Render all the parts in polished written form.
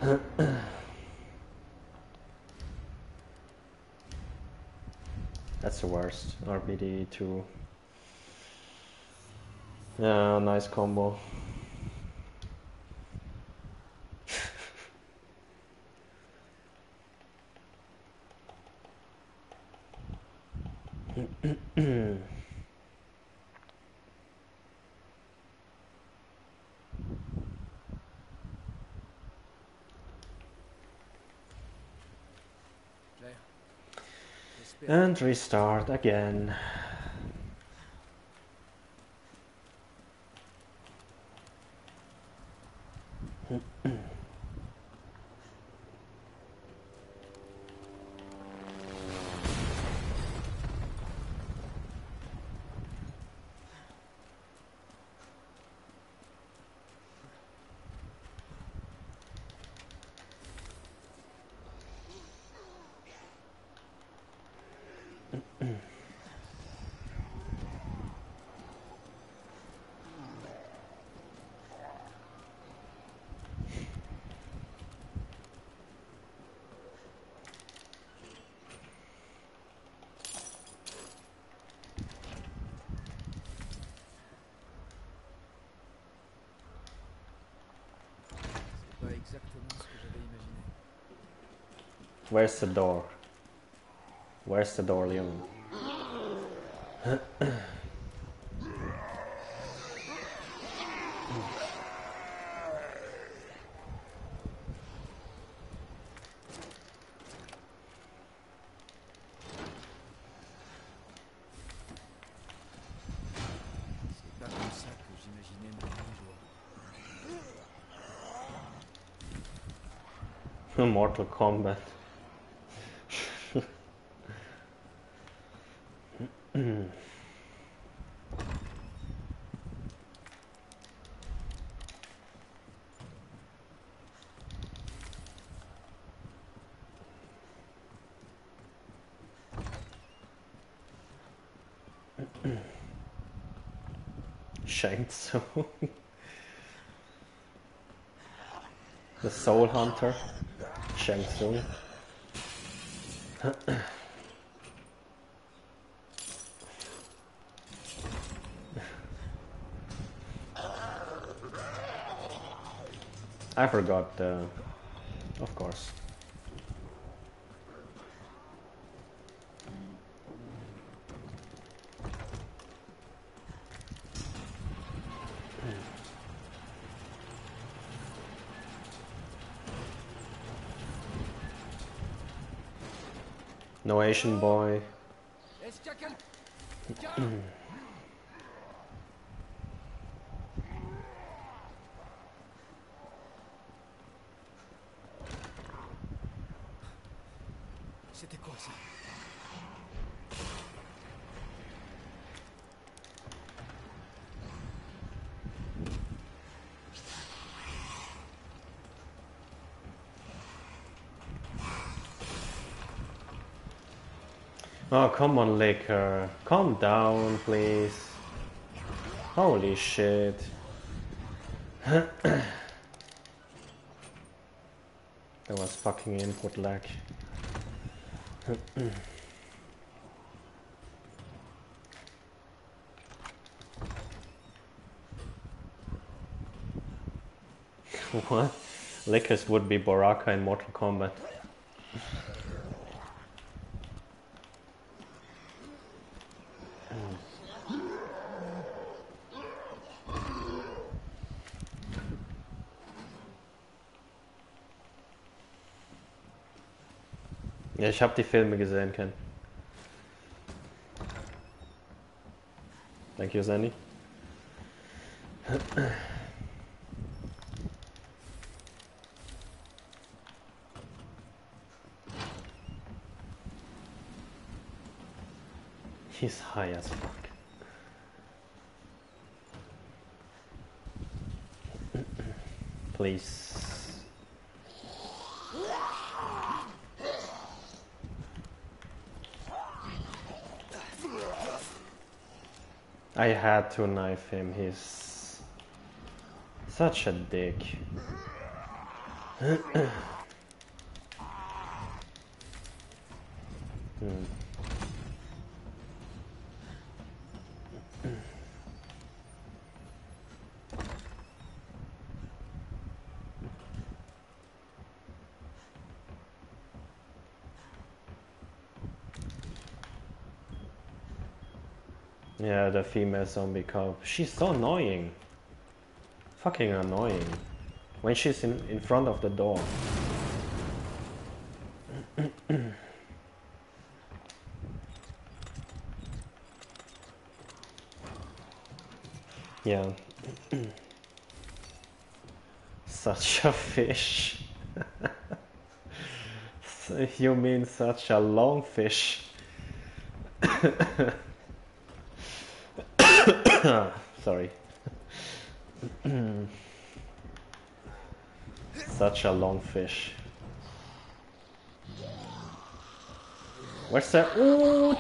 That's the worst. RBD2. Yeah, nice combo. And restart again. Where's the door? Where's the door, Leon? Mortal Kombat. Shang Tsung. The Soul Hunter. Shang Tsung. I forgot, of course. No Asian boy. C'était quoi ça? Oh, come on, Liquor. Calm down, please. Holy shit. That was fucking input lag. What? Lickers would be Baraka in Mortal Kombat. Ja, ich habe die Filme gesehen, Ken. Thank you, Zanny. He's high as fuck. Please. I had to knife him, he's such a dick. Yeah, the female zombie cop. She's so annoying. Fucking annoying. When she's in front of the door. Yeah. Such a fish. You mean such a long fish? Sorry. Such a long fish. Where's the... Ooh!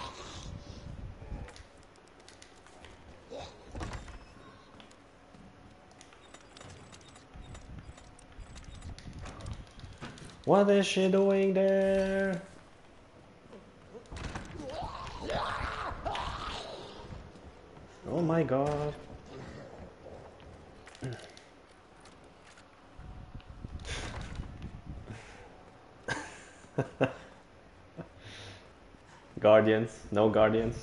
What is she doing there? Oh my god. Guardians? No guardians?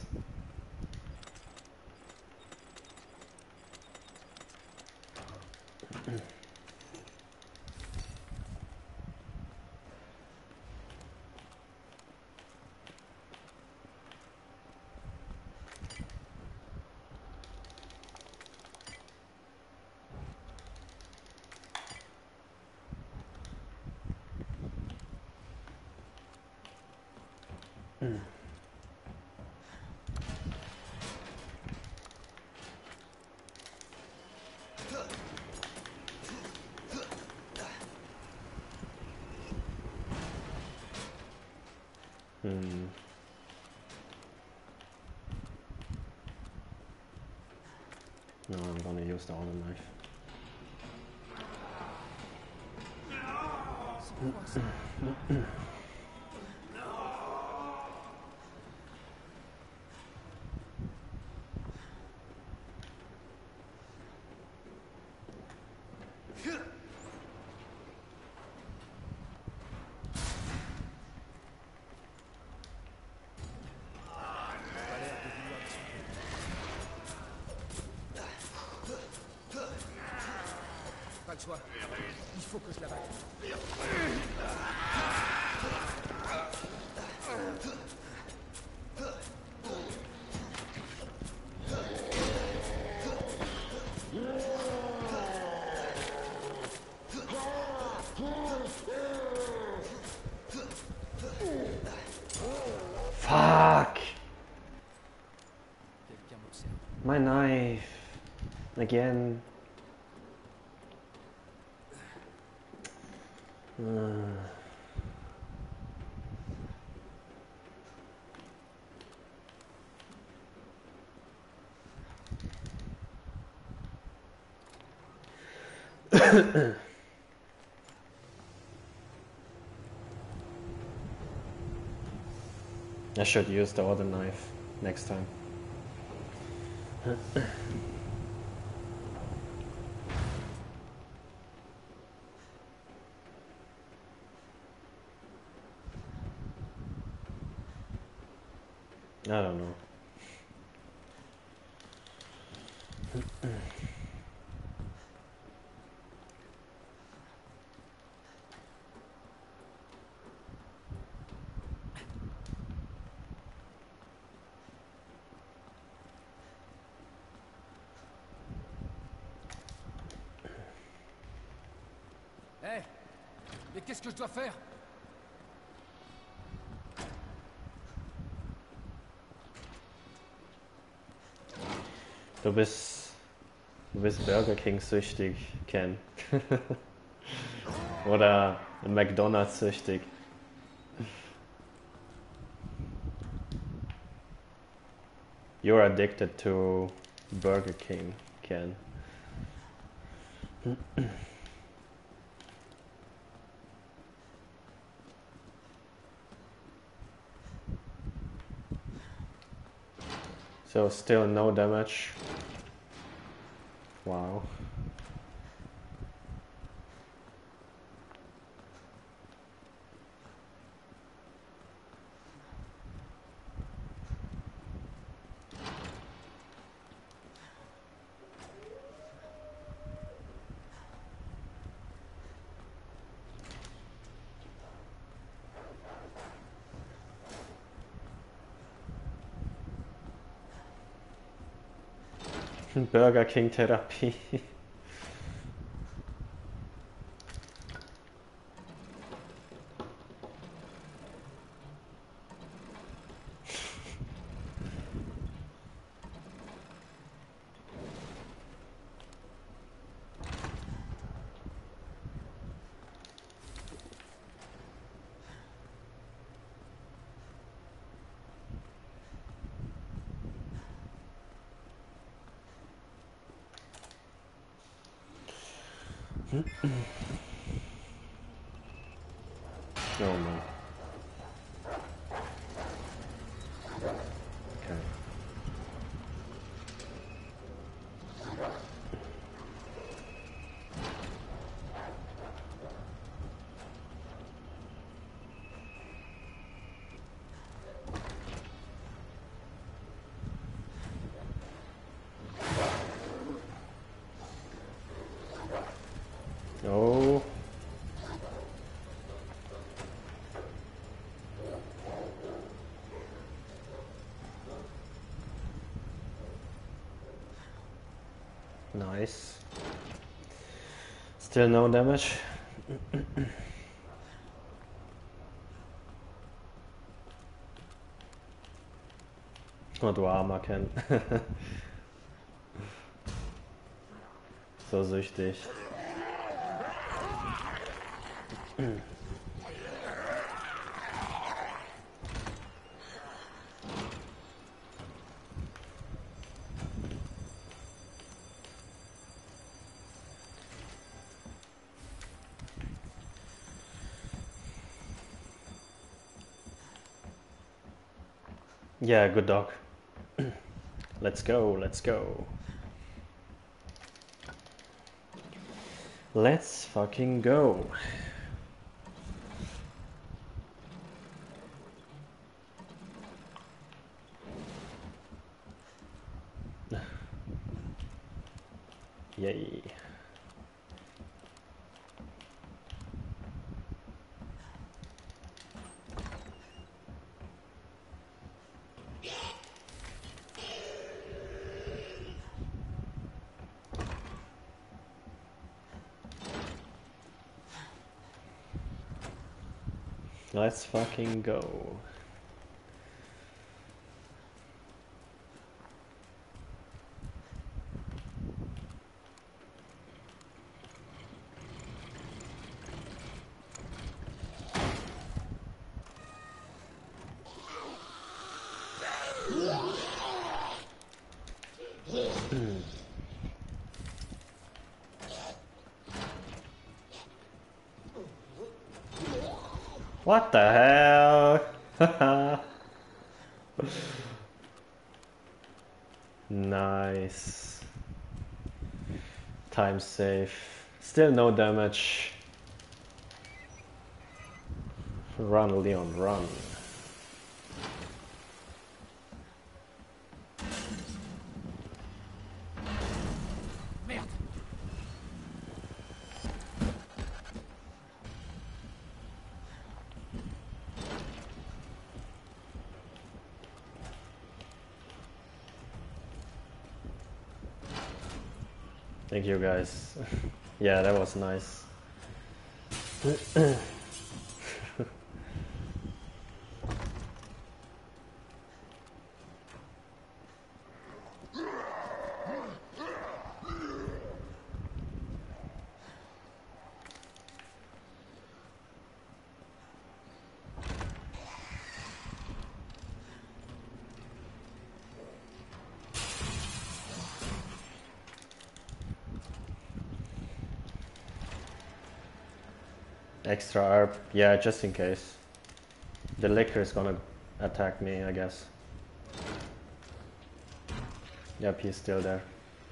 No, I'm gonna use the other knife. Pas le choix. Il faut que je la batte. Fuck! Quelqu'un m'observe. My knife. Again. I should use the other knife next time. I don't know. Hé, mais qu'est-ce que je dois faire? Du bist Burger King süchtig, Ken. Oder McDonald's süchtig. You're addicted to Burger King, Ken. So still no damage. Wow. Burger King Therapie. Oh man. Okay. Oh. Nice. Still no damage. Oh, du armer Ken. So süchtig. Yeah, good dog. Let's go, let's go. Let's fucking go. Yay. Let's fucking go. What the hell? Nice. Time safe. Still no damage. Run, Leon, run. Merde. Thank you guys. Yeah, that was nice. Extra ARP, yeah, just in case. The liquor is gonna attack me, I guess. Yep, he's still there.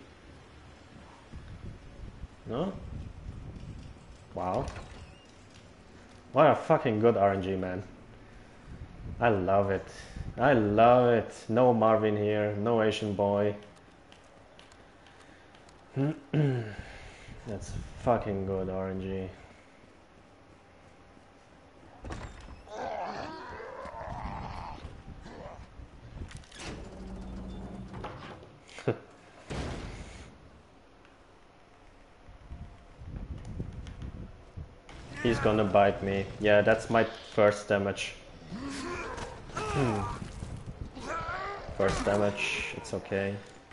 No? Wow. What a fucking good RNG, man. I love it. I love it. No Marvin here, no Asian boy. That's fucking good RNG. He's gonna bite me. Yeah, that's my first damage. First damage, it's okay.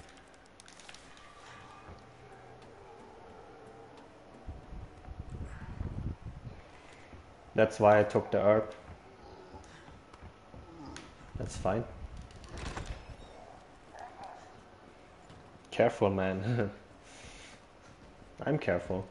That's why I took the herb. That's fine. Careful, man. I'm careful.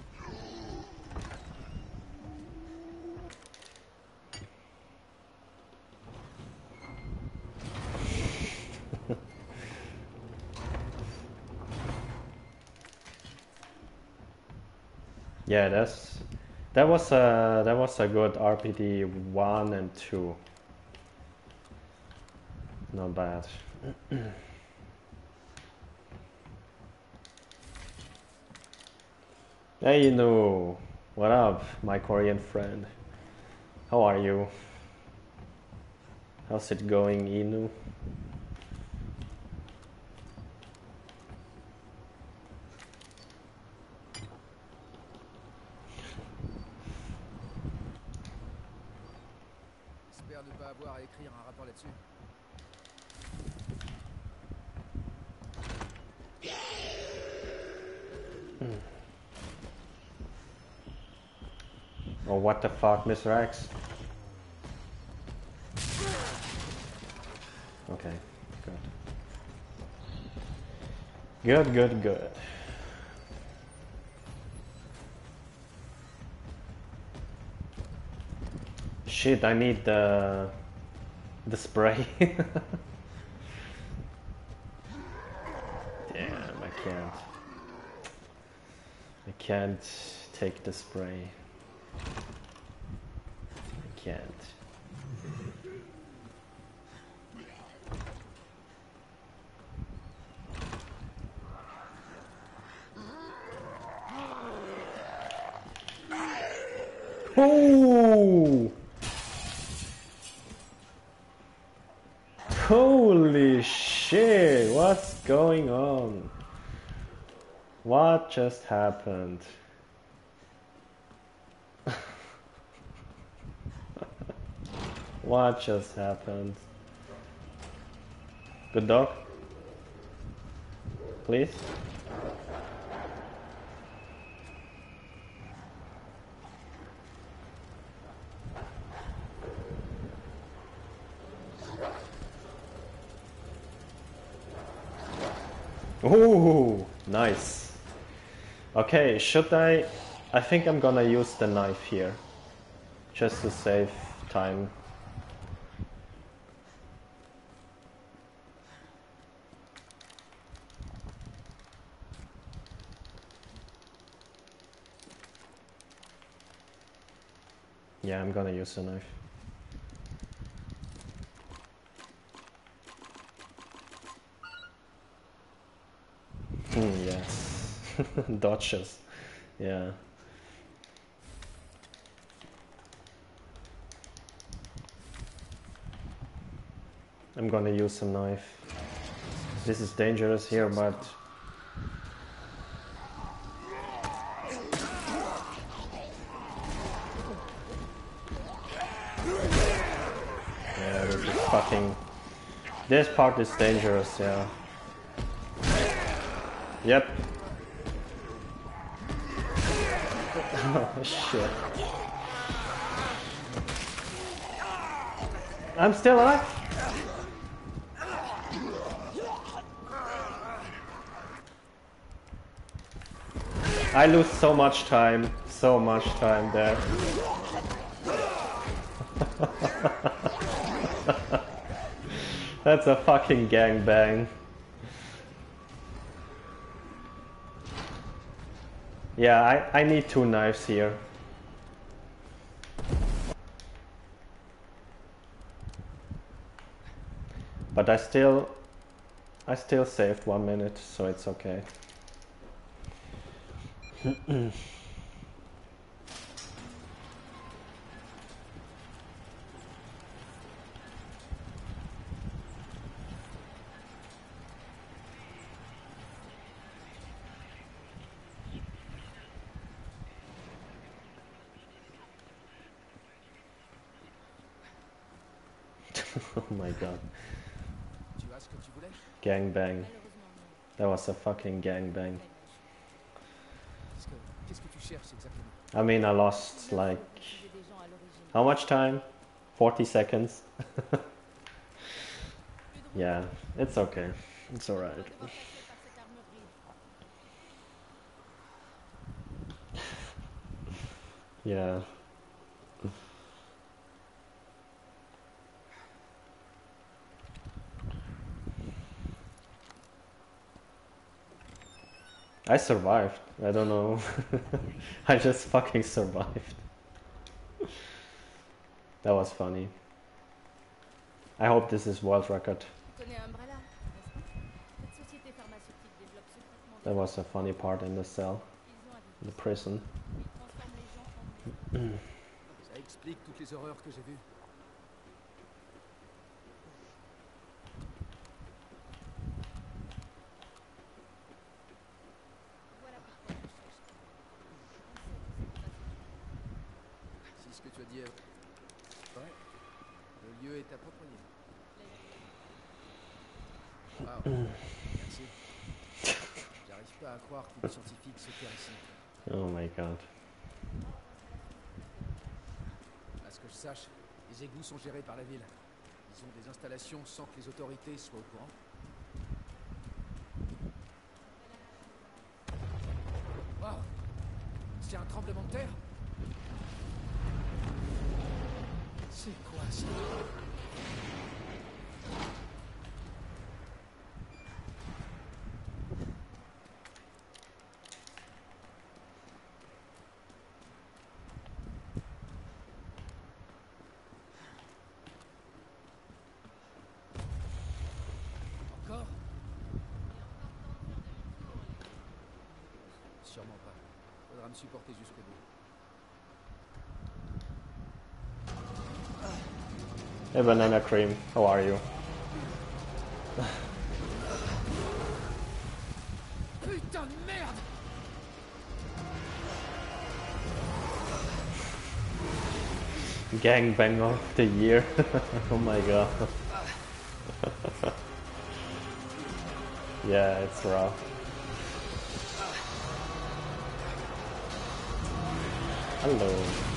Yeah, that was a good RPD 1 and 2. Not bad. Hey Inu, what up, my Korean friend? How are you? How's it going, Inu? J'espère ne pas avoir à écrire un rapport là-dessus. Oh, what the fuck, Miss Rex? Okay, good. Good. Shit, I need the spray. Damn, I can't take the spray. I can't. Oh! Holy shit, what's going on? What just happened? What just happened? Good dog? Please? Ooh, nice. Okay, should I think I'm gonna use the knife here. Just to save time. Yeah, I'm gonna use the knife. Yes. Dodges. Yeah. I'm gonna use a knife. This is dangerous here, but... Yeah, this is fucking... This part is dangerous, yeah. Yep. Oh shit. I'm still alive? I lose so much time there. That's a fucking gangbang. Yeah, I need 2 knives here. But I still saved 1 minute, so it's okay. Oh my god. Tu as ce que tu voulais? Gangbang. Malheureusement, non. That was a fucking gangbang. Qu'est-ce que tu cherches exactement? I mean, I lost like... Utiliser des gens à l'origine. How much time? 40 seconds. Plus de route. Yeah, it's okay. It's On alright. va devoir passer par cette armurerie. Yeah. I survived. I don't know. I just fucking survived. That was funny. I hope this is world record. Tu connais Umbrella, n'est-ce pas? Cette société pharmaceutique développe secrètement des That was a funny part in the cell, ils ont in the habité. prison. Ils transforment les gens en monstres. Ça explique toutes les horreurs que j'ai vues. Voilà pourquoi je cherche. On sait que c'est pas Si ce que tu as dit est vrai, le lieu est approprié. Waouh, merci. J'arrive pas à croire qu'une scientifique se terre ici. Oh my god. À ce que je sache, les égouts sont gérés par la ville. Ils ont des installations sans que les autorités soient au courant. Waouh! C'est un tremblement de terre? C'est quoi ça? Encore? Sûrement pas. Faudra me supporter jusqu'au bout. Hey Banana Cream, how are you? Putain de merde! Gangbang of the year. Oh my god. Yeah, it's rough. Hello.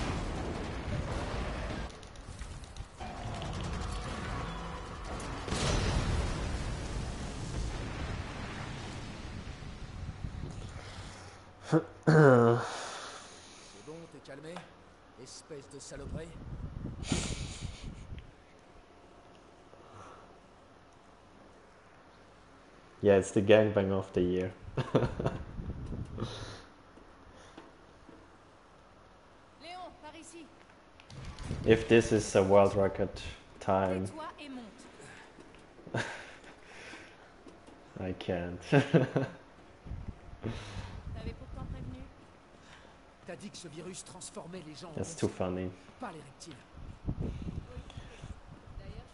C'est bon, t'es calmé? Espèce de saloperie? Yeah, it's the gangbang of the year. Léon, par ici. If this is a world record time, Tais-toi et monte. I can't. T'avais pourtant prévenu. T'as dit que ce virus transformait les gens en That's too monstres, funny. pas les reptiles. D'ailleurs,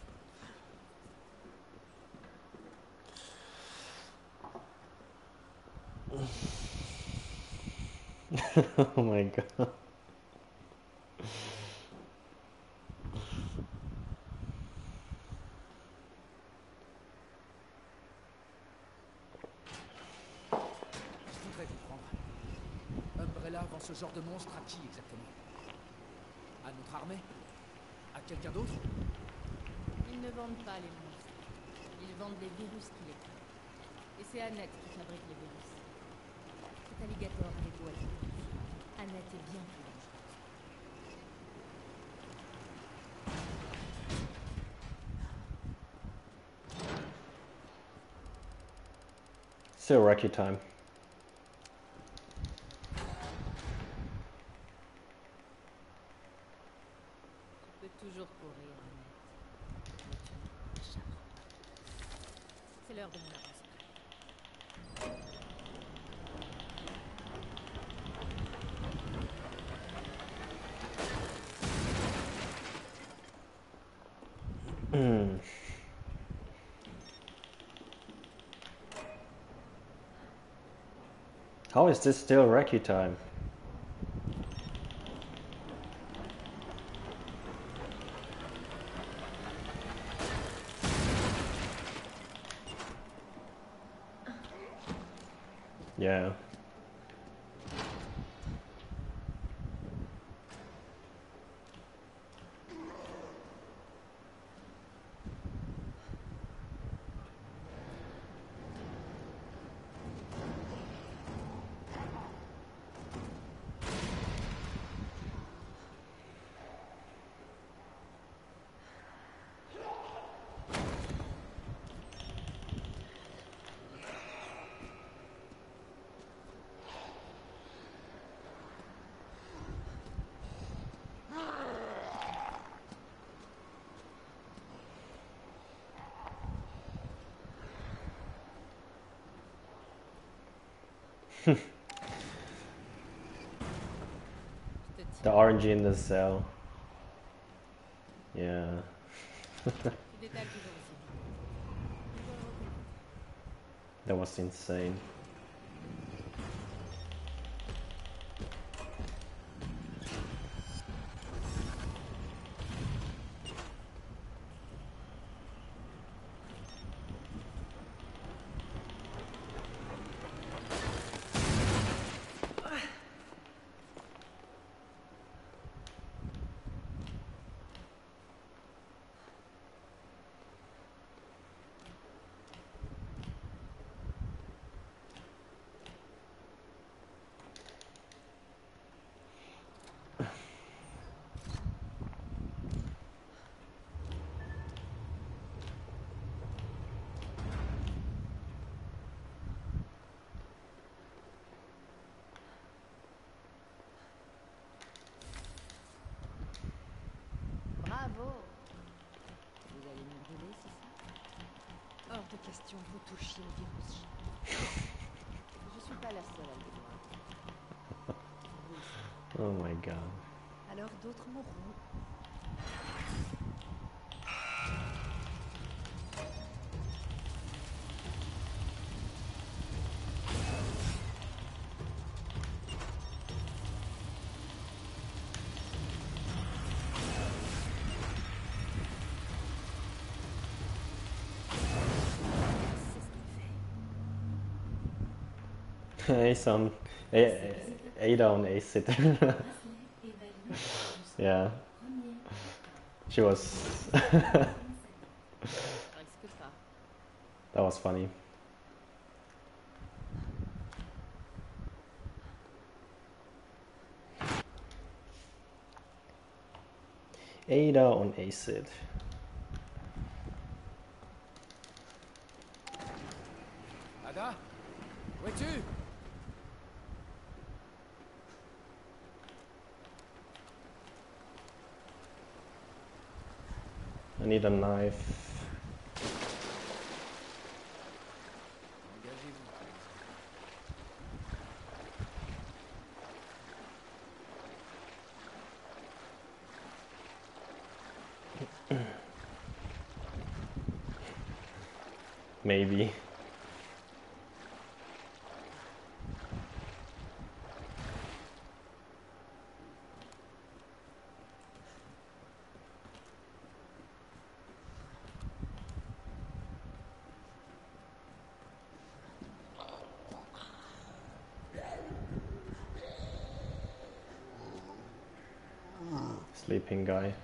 Oh my god. Je voudrais comprendre. Umbrella vend ce genre de monstre à qui exactement? À notre armée? À quelqu'un d'autre? ils ne vendent pas les monstres. Ils vendent les virus qui les créent. Et c'est Annette qui fabrique les virus. Cet alligator avait beau être virus. Annette est bien plus dangereuse. Still Rocky time. toujours courir, Annette. Mais tu ne m'échapperas pas. C'est l'heure de mon avancement. How is this still recce time? Yeah. The RNG in the cell. Yeah. Tu détales toujours aussi vite. Je dois le reconnaître. That was insane. Bravo! Vous allez me brûler, c'est ça? Hors de question que vous touchiez au virus. Je suis pas la seule à le voir. Vous aussi. Oh my god. Alors d'autres mourront. Some Ada on acid. Yeah. She was. Risque pas. That was funny. Ada on acid. Ada? Où es-tu? I need a knife. Engagez-vous. Maybe. Sleeping guy.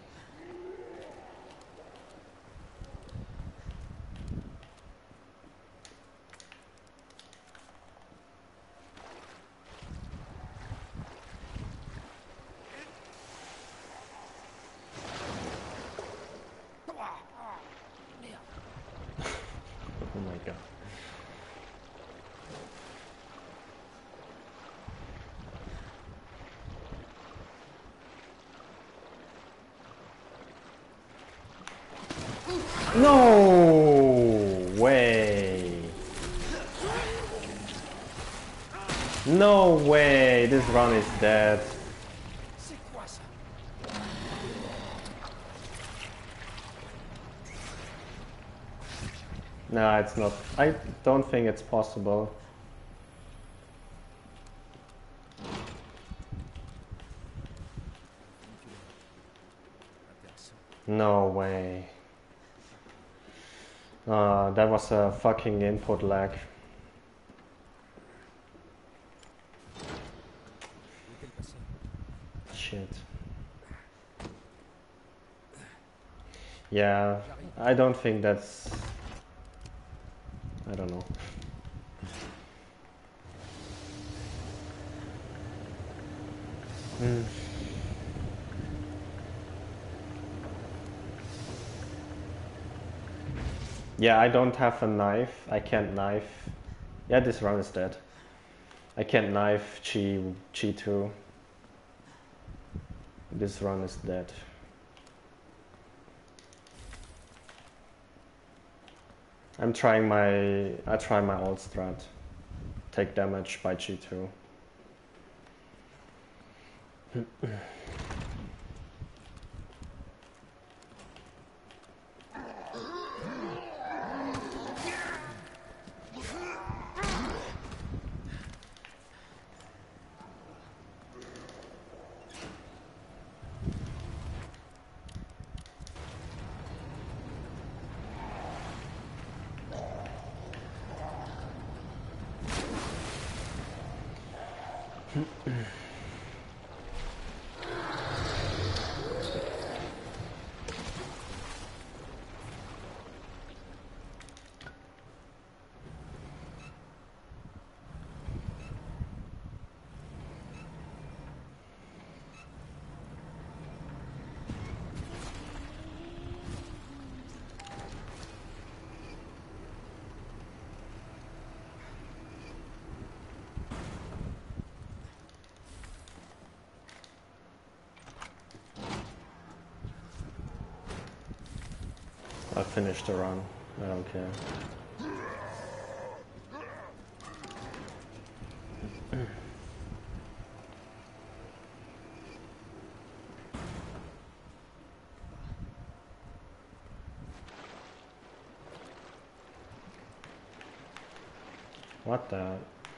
Oh my god. No way. No way. This run is dead. C'est quoi ça? No, it's not. I don't think it's possible. No way. That was a fucking input lag. Où est-elle passée? Shit. Yeah, I don't think that's... I don't know. Yeah, I don't have a knife. I can't knife. Yeah, this run is dead. I can't knife G2. This run is dead. I try my old strat. Take damage by G2. I finished the run. I don't care. What the?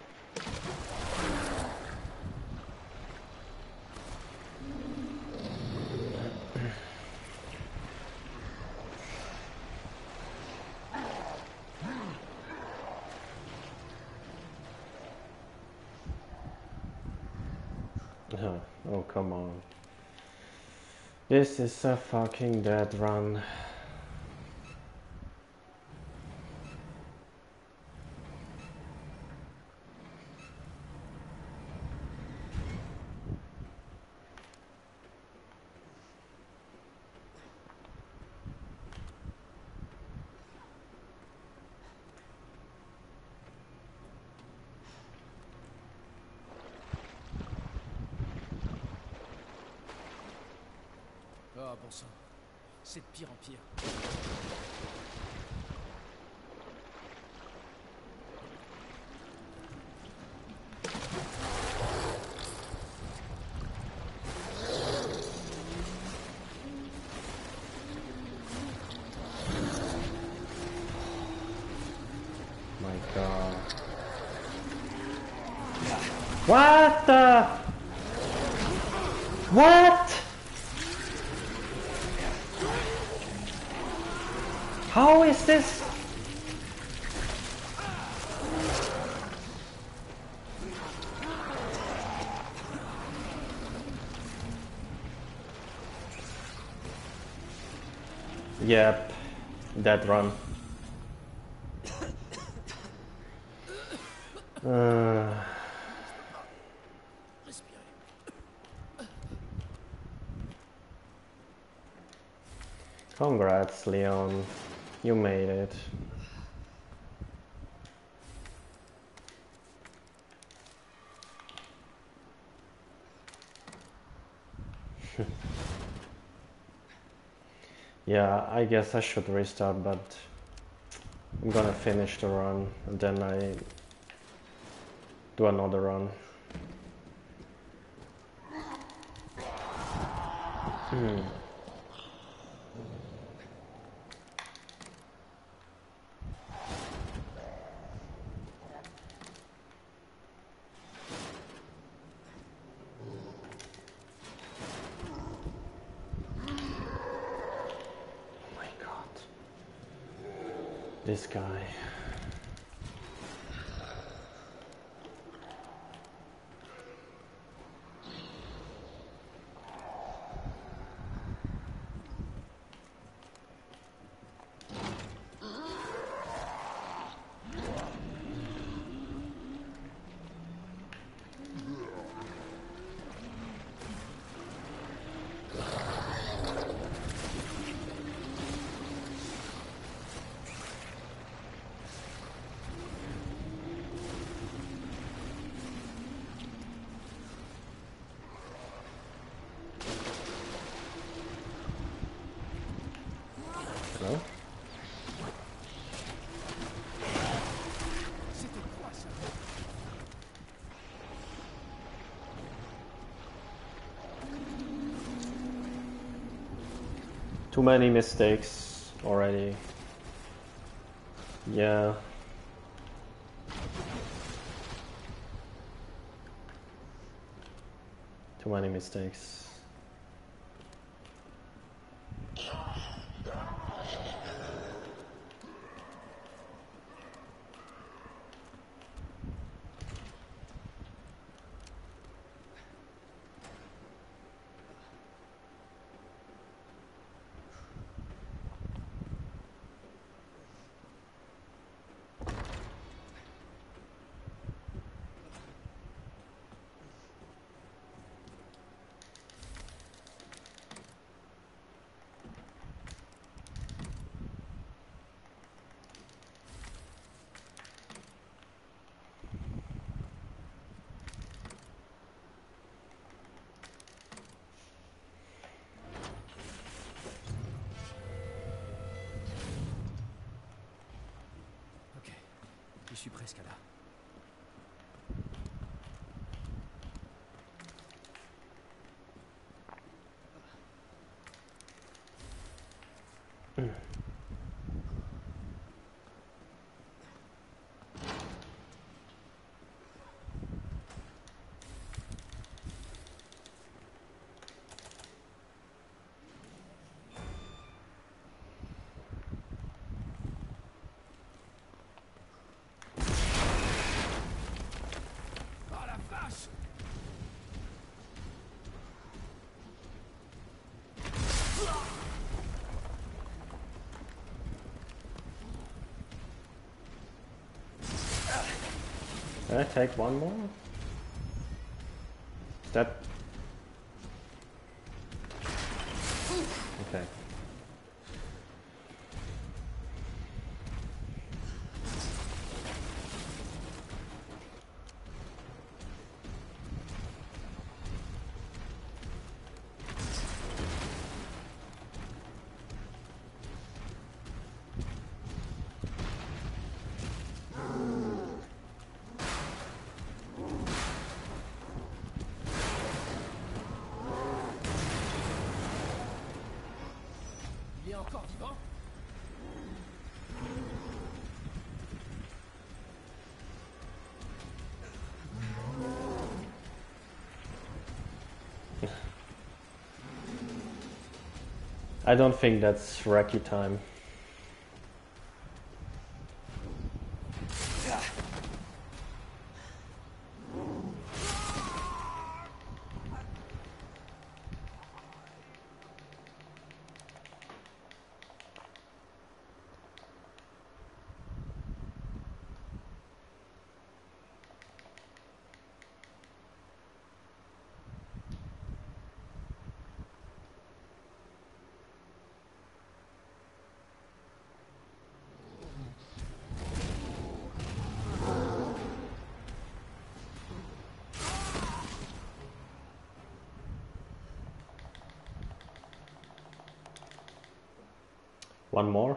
Oh, come on. This is a fucking dead run. Ah, bon sang. C'est de pire en pire. My god. What the? What? How is this? Yep, dead run. Congrats, Leon. You made it. Yeah, I guess I should restart, but I'm gonna finish the run and then I do another run. Oh my god. This guy. Hello? C'était quoi ça? Too many mistakes already. Yeah. Too many mistakes. Ok, je suis presque là. Oh la vache! Can I take one more? Is that... Okay. Il est encore vivant? I don't think that's Raki time. One more.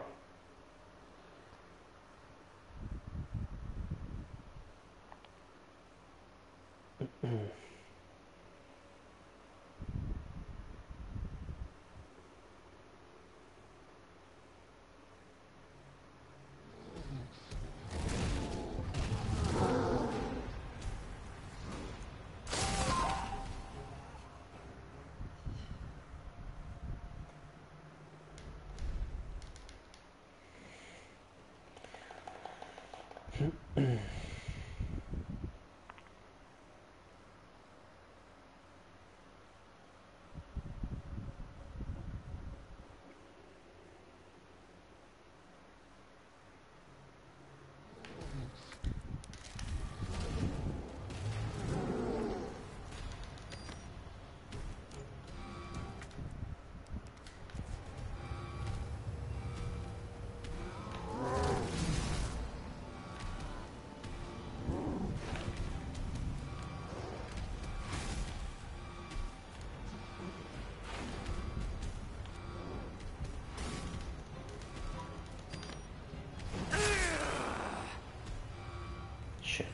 Shit.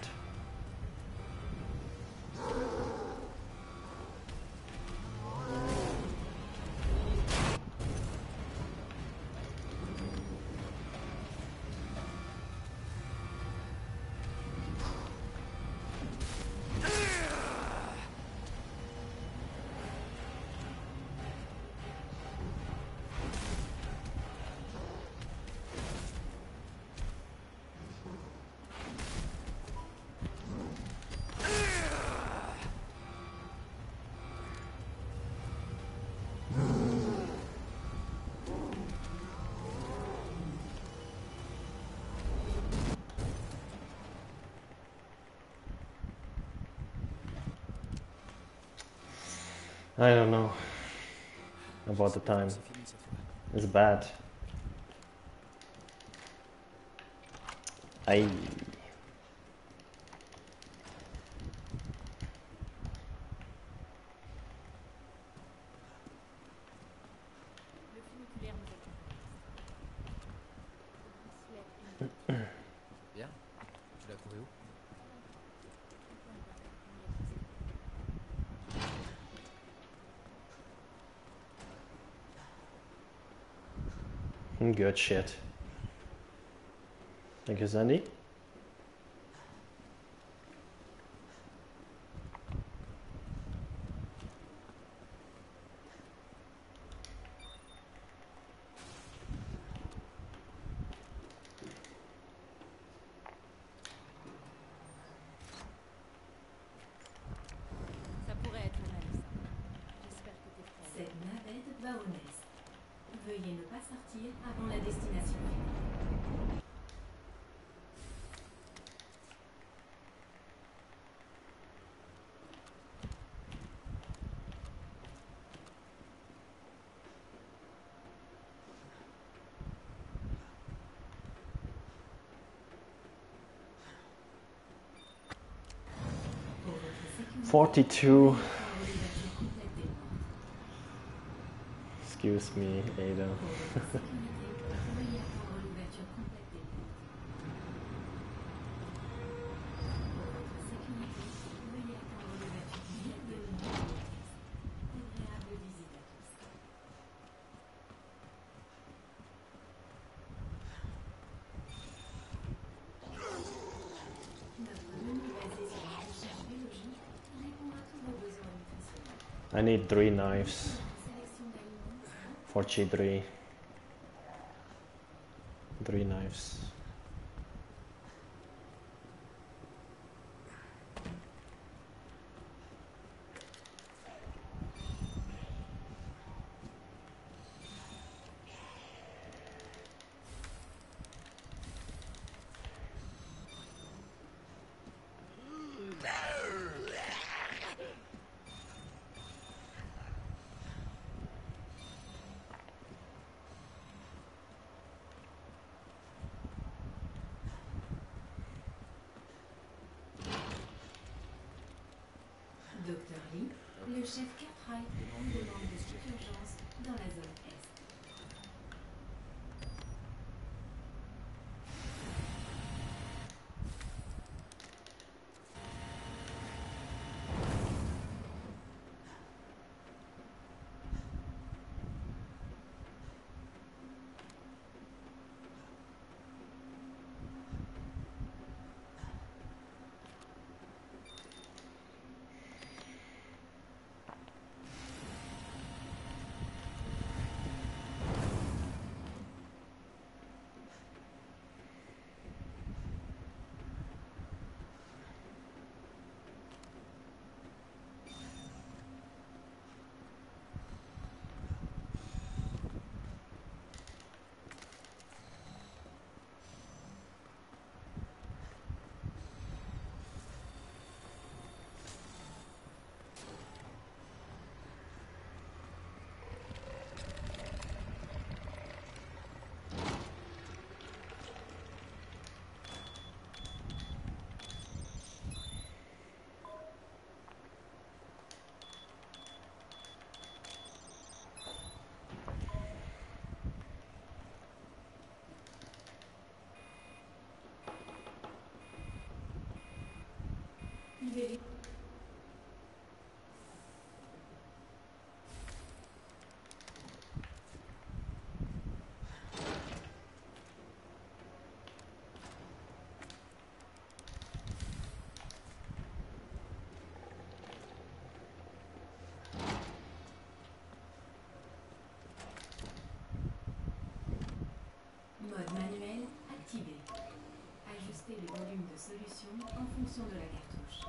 I don't know about the time. C'est fini cette fois. It's bad. Aïe. Le funiculaire nous attend. Le bracelet unique. Bien. Tu l'as trouvé où? Good shit. Thank you, Sandy. Ça pourrait être mal, ça. J'espère que t'es prête. Cette navette va au nest. Veuillez ne pas sortir avant la destination finale. 42. Excuse me, Ada. I need 3 knives for Chi3. 3 knives. Docteur Lee, le chef Cartwright vous demande de toute urgence dans la zone Est. solution en fonction de la cartouche.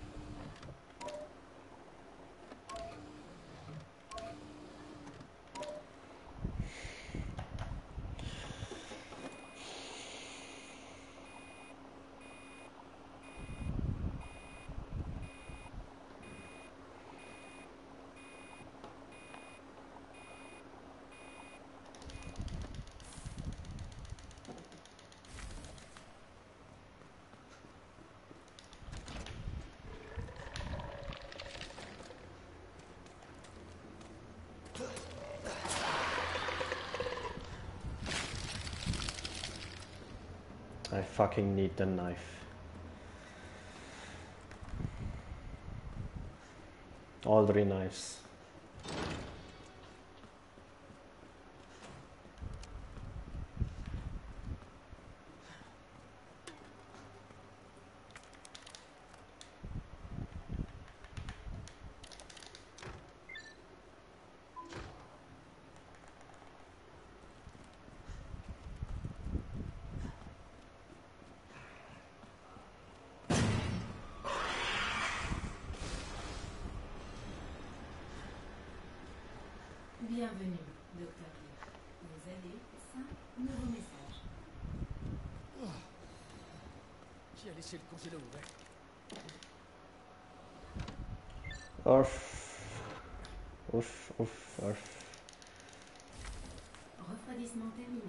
I fucking need the knife. All 3 knives. Bienvenue, Dr. Lee. Vous avez 5 nouveaux messages. Qui a laissé le congélo ouvert? Orf. Ouf, ouf, orf. Refroidissement terminé.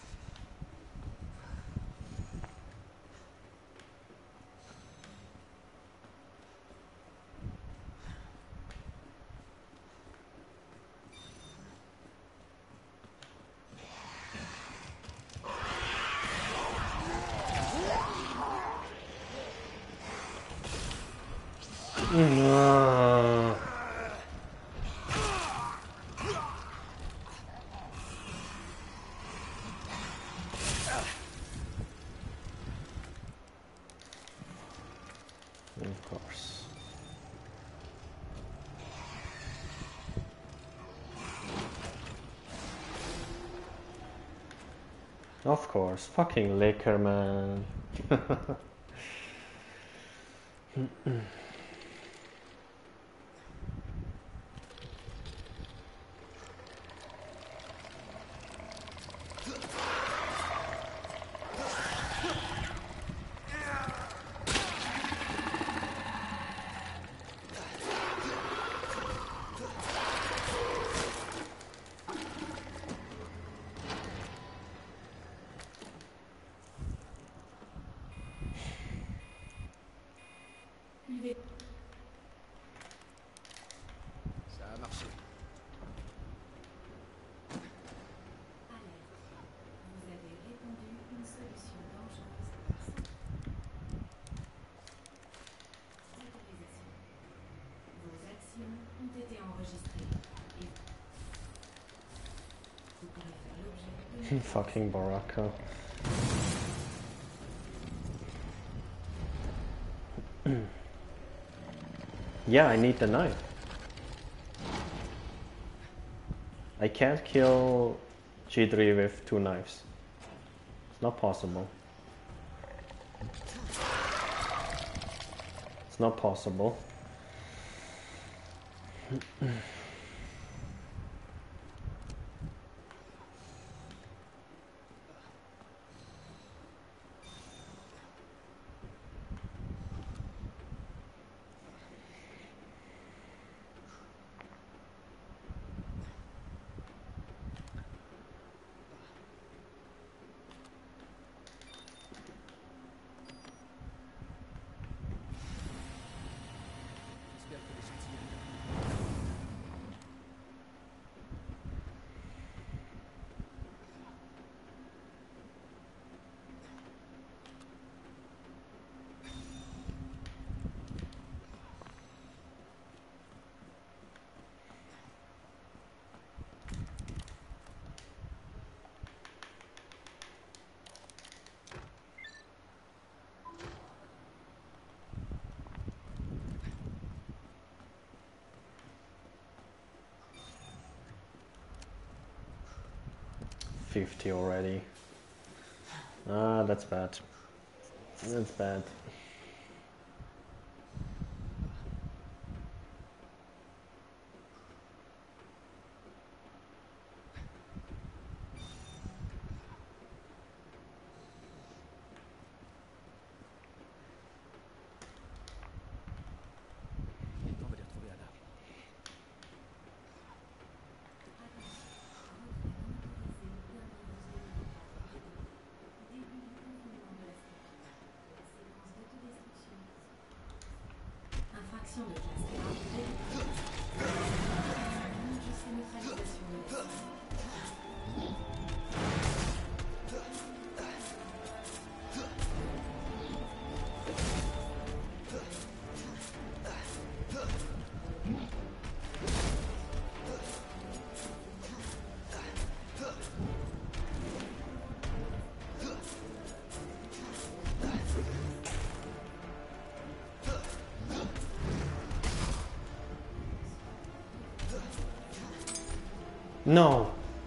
Ah. Of course. Of course. Fucking liquor, man. Ça a marché. Alerte. Vous avez répandu une solution dangereuse. Sécurisation. Vos actions ont été enregistrées. Et vous pourrez faire l'objet de... Fucking Baraka. Yeah, I need the knife. I can't kill G3 with 2 knives. It's not possible. It's not possible. J'espère que l'échantillon... $50 already. Ah, that's bad. That's bad. Il est temps d'aller retrouver Anna. Infraction de classe grave. Jusqu'à neutralisation de la cible. No.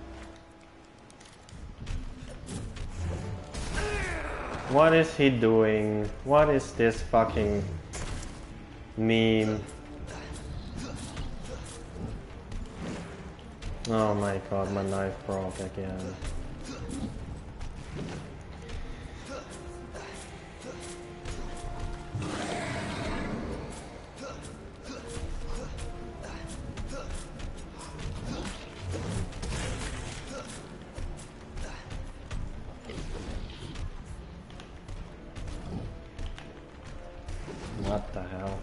What is he doing? What is this fucking meme? Oh my god, my knife broke again. What the hell?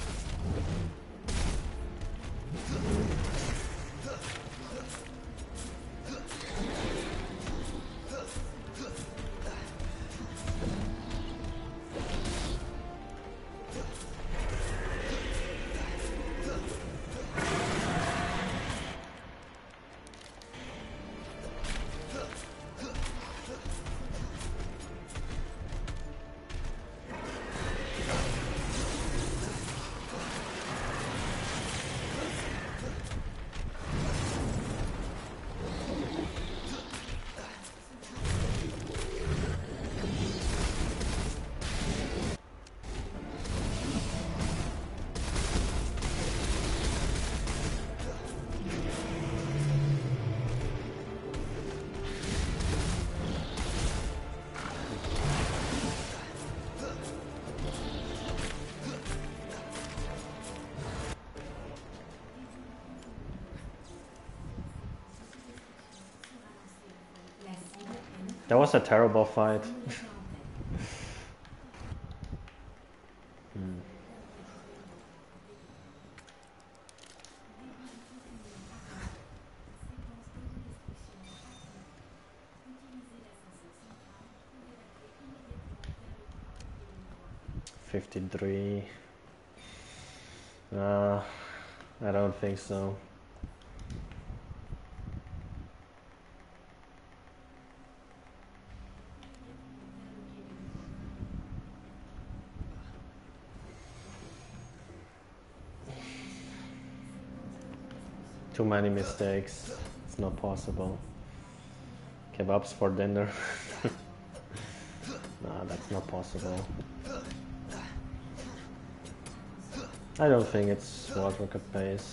That was a terrible fight. 53. I don't think so. Too many mistakes. It's not possible. Kebabs for dinner. No, that's not possible. I don't think it's what Rocket pays.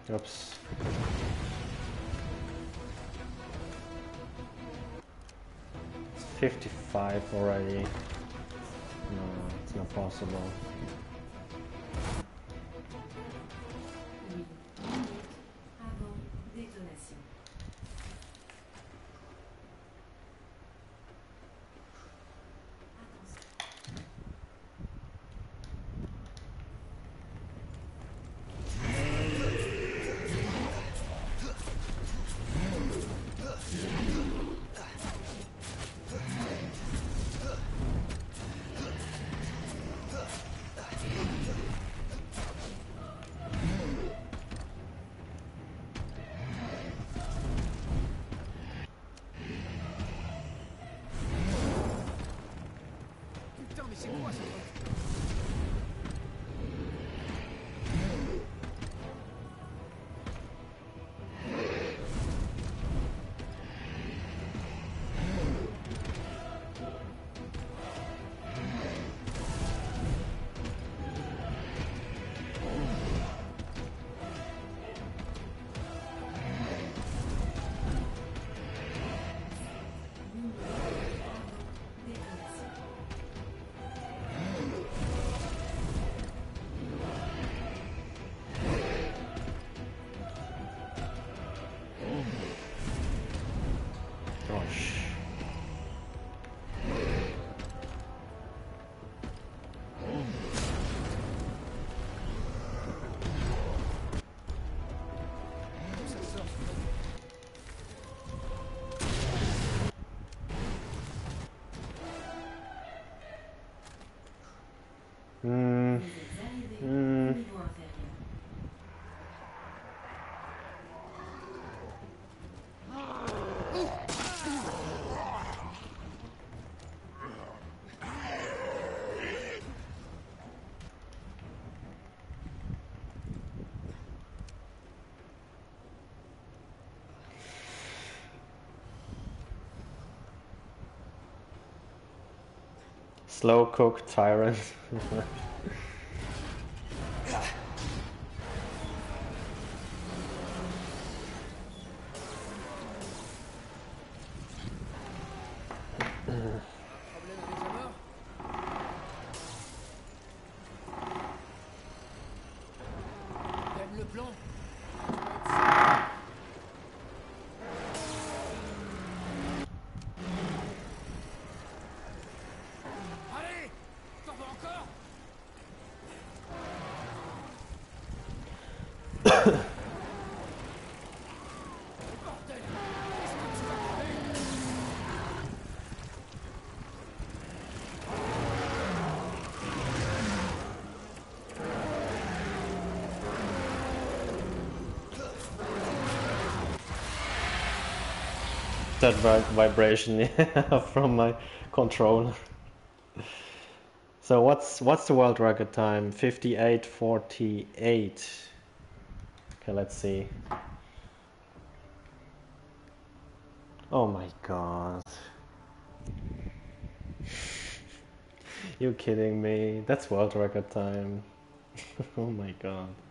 Oops. It's 55 already. No, it's not possible. 8 minutes avant détonation. Putain, mais c'est quoi ce truc? Gosh. D'où ça sort ce truc? Hmm. Vous êtes arrivé au Hmm. niveau inférieur. Slow cooked tyrant. Problème avec la mort? T'aimes le plan? Allez! T'en veux encore? Bordel! Est-ce que tu vas crever? That vibration from my controller. So what's the world record time? 58:48. Okay, let's see. Oh my god. You kidding me? That's world record time. Oh my god.